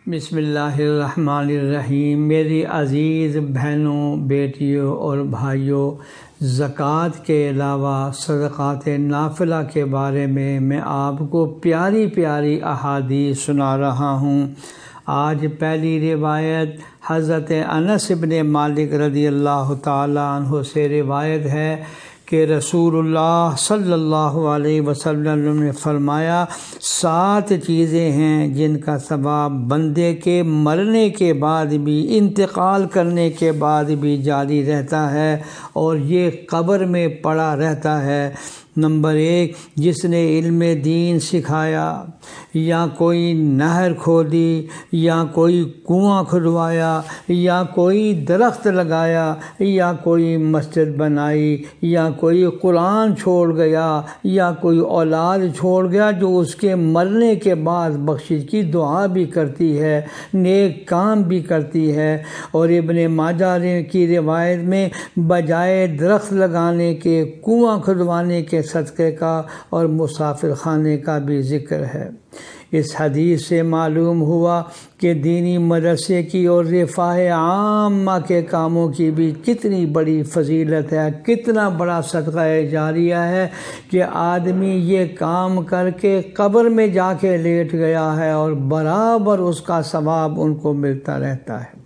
بسم اللہ الرحمن الرحیم۔ میری عزیز بہنوں، بیٹیوں اور بھائیوں، زکوٰۃ کے علاوہ صدقات نافلہ کے بارے میں آپ کو پیاری پیاری احادیث سنا رہا ہوں۔ آج پہلی روایت حضرت انس بن مالک رضی اللہ تعالیٰ عنہ سے روایت ہے کہ رسول اللہ صلی اللہ علیہ وسلم نے فرمایا، 7 چیزیں ہیں جن کا ثواب بندے کے مرنے کے بعد بھی، انتقال کرنے کے بعد بھی جاری رہتا ہے اور یہ قبر میں پڑا رہتا ہے۔ نمبر 1، جس نے علم دین سکھایا، یا کوئی نہر کھودی، یا کوئی کنواں کھدوایا، یا کوئی درخت لگایا، یا کوئی مسجد بنائی، یا کوئی قرآن چھوڑ گیا، یا کوئی اولاد چھوڑ گیا جو اس کے مرنے کے بعد بخشش کی دعا بھی کرتی ہے، نیک کام بھی کرتی ہے۔ اور ابن ماجہ کی روایت میں بجائے درخت لگانے کے کنواں کھدوانے کے صدقے کا اور مسافر خانے کا بھی ذکر ہے۔ اس حدیث سے معلوم ہوا کہ دینی مدرسے کی اور رفاہ عامہ کے کاموں کی بھی کتنی بڑی فضیلت ہے، کتنا بڑا صدقہ جاریہ ہے کہ آدمی یہ کام کر کے قبر میں جا کے لیٹ گیا ہے اور برابر اس کا ثواب ان کو ملتا رہتا ہے۔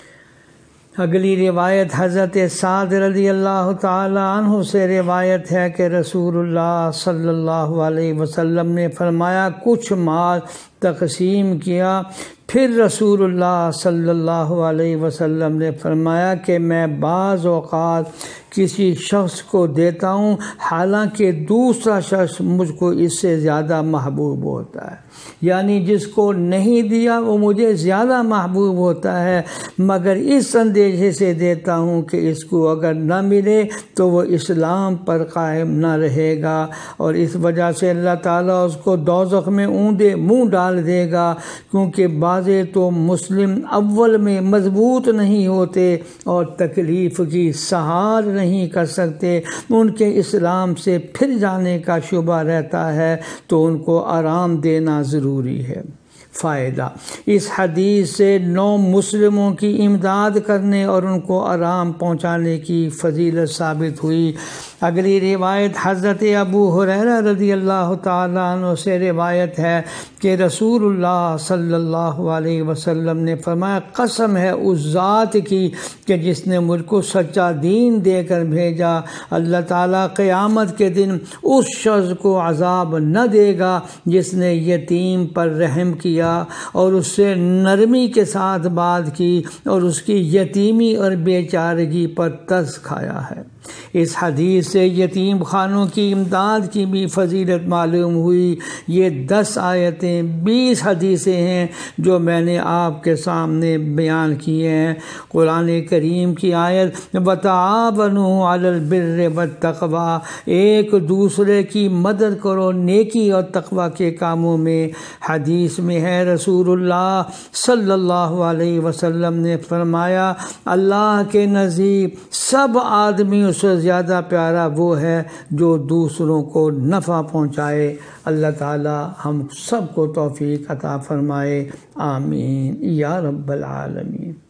اگلی روایت حضرت سعد رضی اللہ تعالیٰ عنہ سے روایت ہے کہ رسول اللہ صلی اللہ علیہ وسلم نے فرمایا، کچھ مال تقسیم کیا، پھر رسول اللہ صلی اللہ علیہ وسلم نے فرمایا کہ میں بعض اوقات کسی شخص کو دیتا ہوں حالانکہ دوسرا شخص مجھ کو اس سے زیادہ محبوب ہوتا ہے، یعنی جس کو نہیں دیا وہ مجھے زیادہ محبوب ہوتا ہے، مگر اس اندیشے سے دیتا ہوں کہ اس کو اگر نہ ملے تو وہ اسلام پر قائم نہ رہے گا، اور اس وجہ سے اللہ تعالیٰ اس کو دوزخ میں اوندے منہ ڈال دے گا، کیونکہ بعضے تو مسلم اول میں مضبوط نہیں ہوتے اور تکلیف کی سہار نہیں کر سکتے، ان کے اسلام سے پھر جانے کا شبہ رہتا ہے، تو ان کو آرام دینا ضروری ہے۔ فائدہ، اس حدیث سے نو مسلموں کی امداد کرنے اور ان کو آرام پہنچانے کی فضیلت ثابت ہوئی۔ اگلی روایت حضرت ابو ہریرہ رضی اللہ تعالیٰ عنہ سے روایت ہے کہ رسول اللہ صلی اللہ علیہ وسلم نے فرمایا، قسم ہے اس ذات کی کہ جس نے مجھ کو سچا دین دے کر بھیجا، اللہ تعالیٰ قیامت کے دن اس شخص کو عذاب نہ دے گا جس نے یتیم پر رحم کیا اور اس سے نرمی کے ساتھ بات کی اور اس کی یتیمی اور بیچارگی پر ترس کھایا ہے۔ اس حدیث سے یتیم خانوں کی امداد کی بھی فضیلت معلوم ہوئی۔ یہ 10 آیتیں 20 حدیثیں ہیں جو میں نے آپ کے سامنے بیان کیے ہیں۔ قرآن کریم کی آیت وَتَعَاوَنُوا عَلَى الْبِرِّ وَالتَّقْوَىٰ، ایک دوسرے کی مدد کرو نیکی اور تقوی کے کاموں میں۔ حدیث میں ہے رسول اللہ صلی اللہ علیہ وسلم نے فرمایا، اللہ کے نزدیک سب آدمی سے زیادہ پیارا وہ ہے جو دوسروں کو نفع پہنچائے۔ اللہ تعالی ہم سب کو توفیق عطا فرمائے، آمین یا رب العالمین۔